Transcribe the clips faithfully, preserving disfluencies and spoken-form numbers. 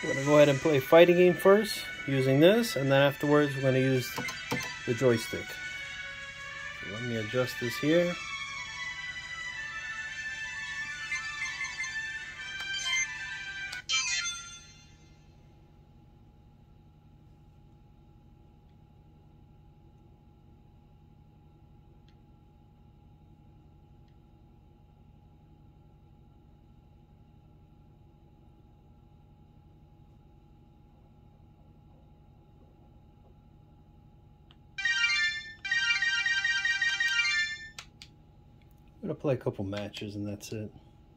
We're going to go ahead and play a fighting game first using this, and then afterwards we're going to use the joystick. So let me adjust this here. I'm going to play a couple matches and that's it.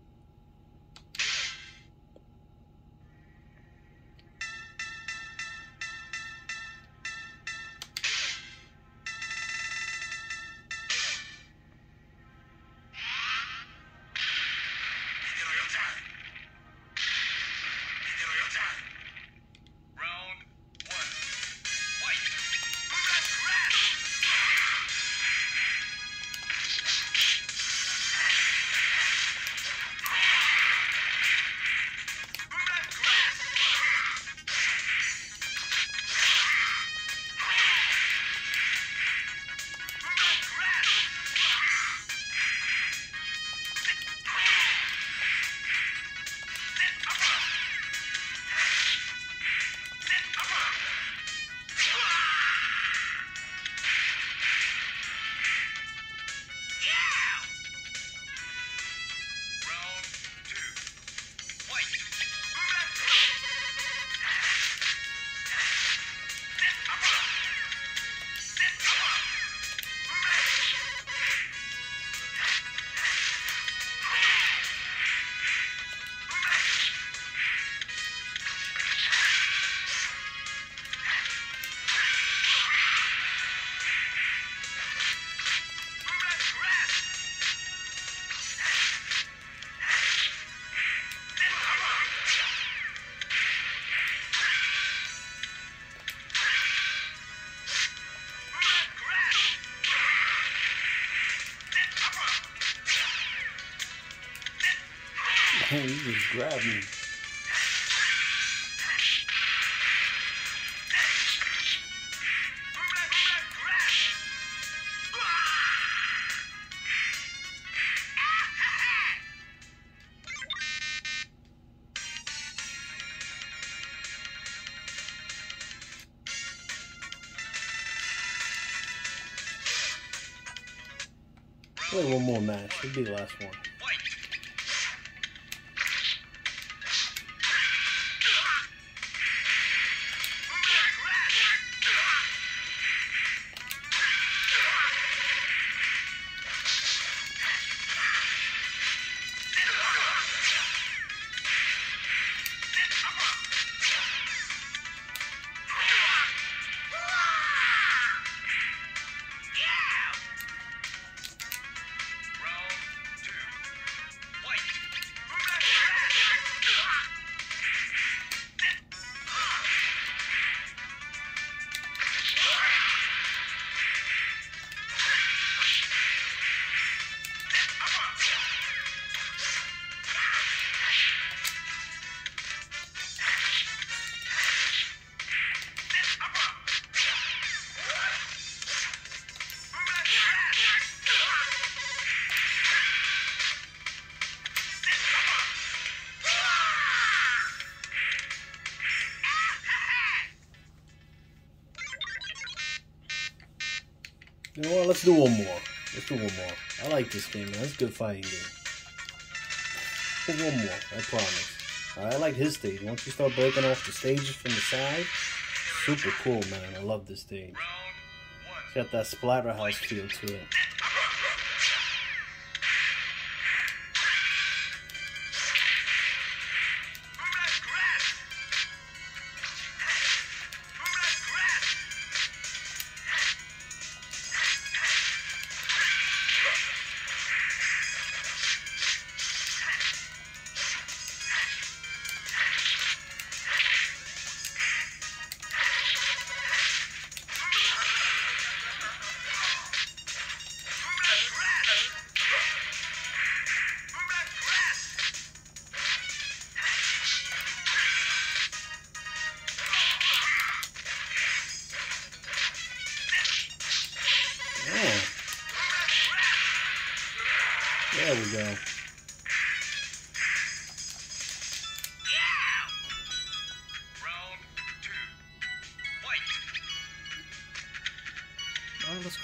Oh, you just grabbed me. Play one more match. It'll be the last one. You know what? Let's do one more. Let's do one more. I like this game, man. That's a good fighting game. Let's do one more. I promise. I like his stage. Once you start breaking off the stages from the side, super cool, man. I love this stage. It's got that Splatterhouse feel to it.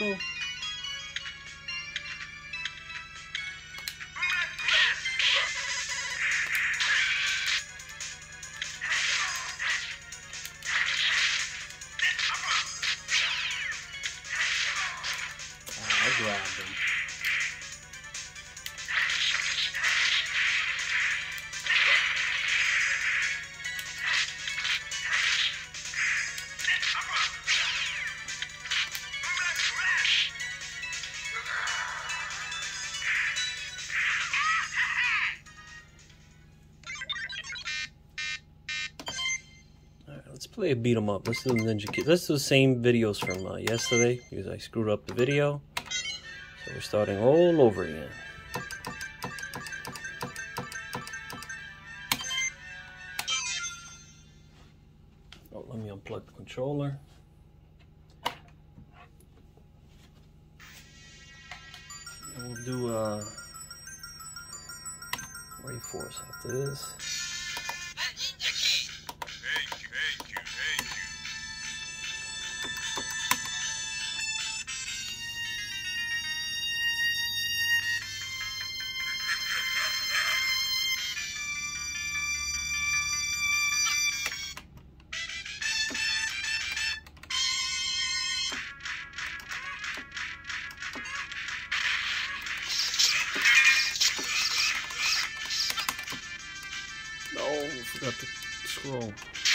Astro? I grabbed him. Let's play a beat 'em up. Let's do Ninja Kids. Let's do the same videos from uh, yesterday because I screwed up the video. So we're starting all over again. Oh, let me unplug the controller. And we'll do uh, Rayforce after this. Oh, I forgot to scroll.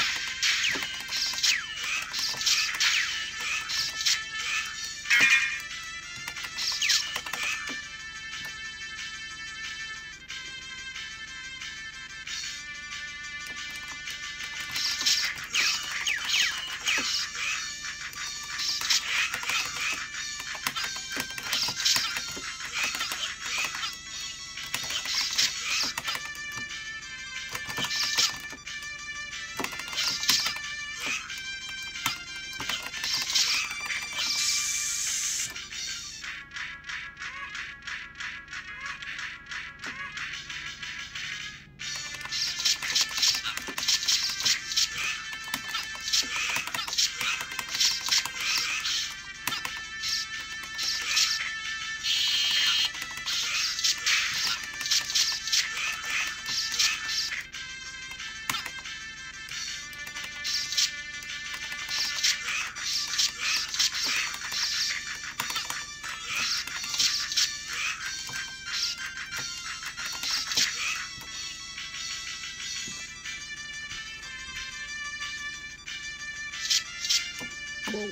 Whoa.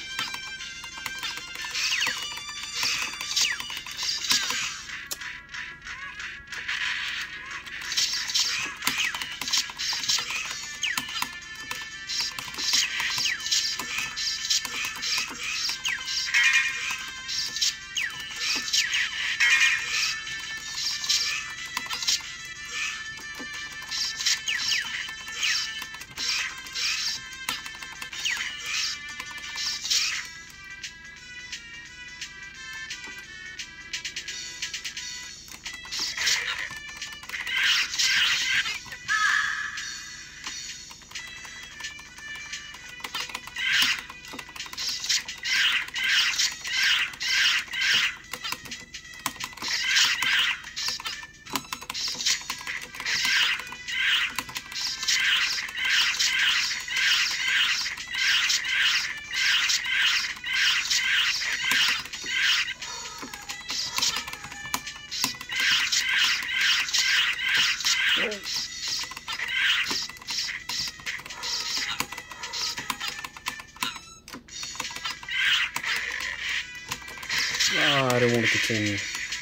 Ah, I don't want to continue.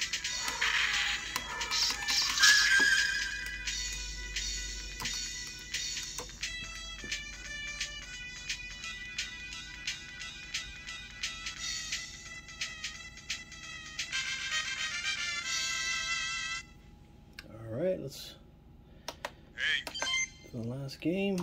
All right, let's do the last game.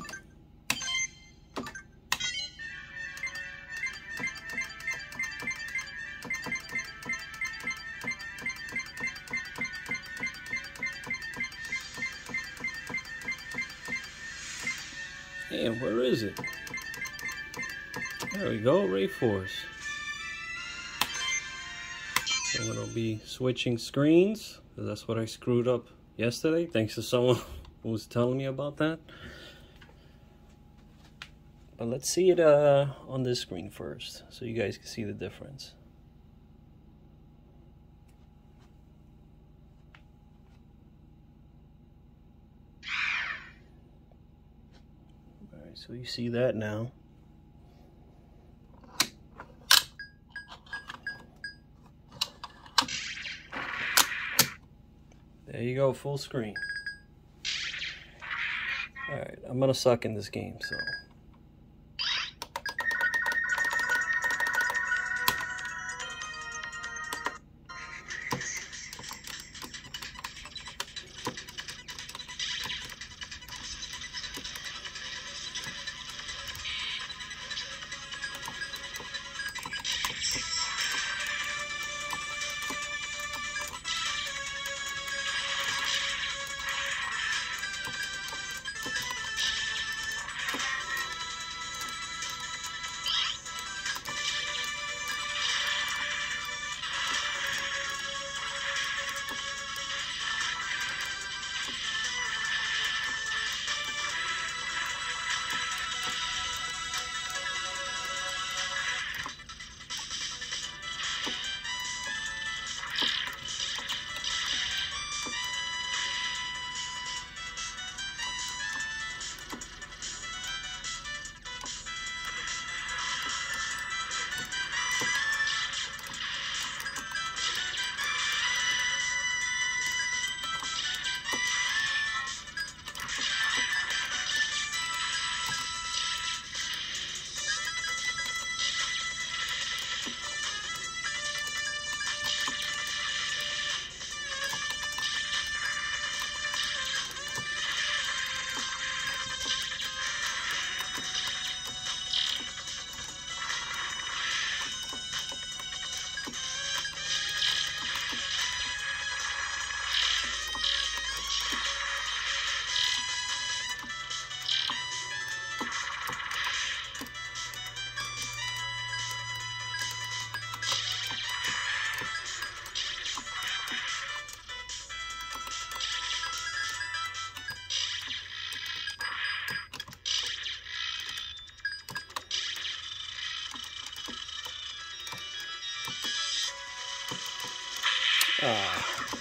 And where is it? There we go, Rayforce. I'm gonna be switching screens, because that's what I screwed up yesterday, thanks to someone who was telling me about that. But let's see it uh, on this screen first, so you guys can see the difference. Alright, so you see that now. There you go, full screen. Alright, I'm gonna suck in this game, so. Ah.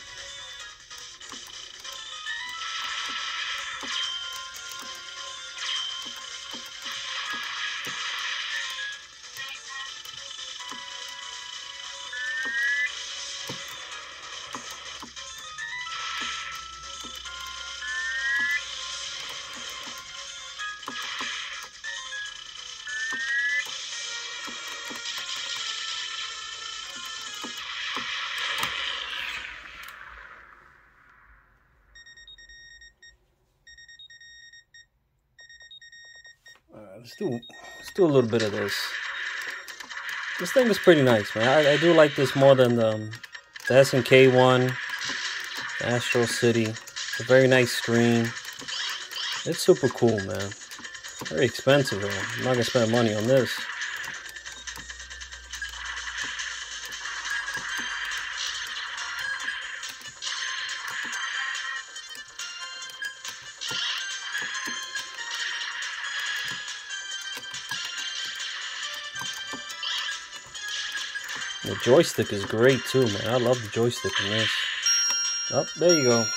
Alright, let's do let's do a little bit of this. This thing is pretty nice, man. I, I do like this more than the, um, the S N K one, the Astro City. It's a very nice screen. It's super cool, man. Very expensive though. I'm not gonna spend money on this. The joystick is great too, man. I love the joystick in this. Oh, there you go.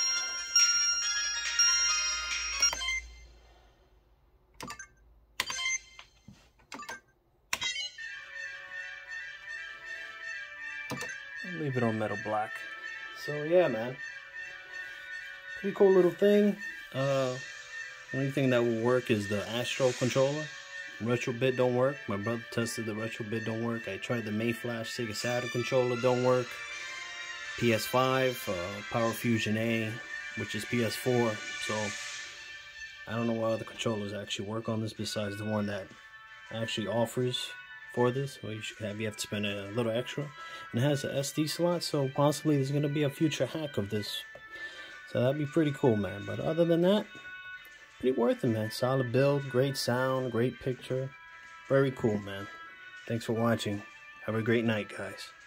I'll leave it on metal black. So yeah, man. Pretty cool little thing. Uh, the only thing that will work is the Astro controller. Retro bit don't work. My brother tested the retro bit don't work. I tried the Mayflash Sega Saturn controller, don't work. P S five, uh, Power Fusion A, which is P S four. So I don't know what other controllers actually work on this besides the one that actually offers for this. Well, you should have you have to spend a little extra. And it has an S D slot, so possibly there's gonna be a future hack of this. So that'd be pretty cool, man. But other than that, pretty worth it, man. Solid build, great sound, great picture. Very cool, man. Thanks for watching. Have a great night, guys.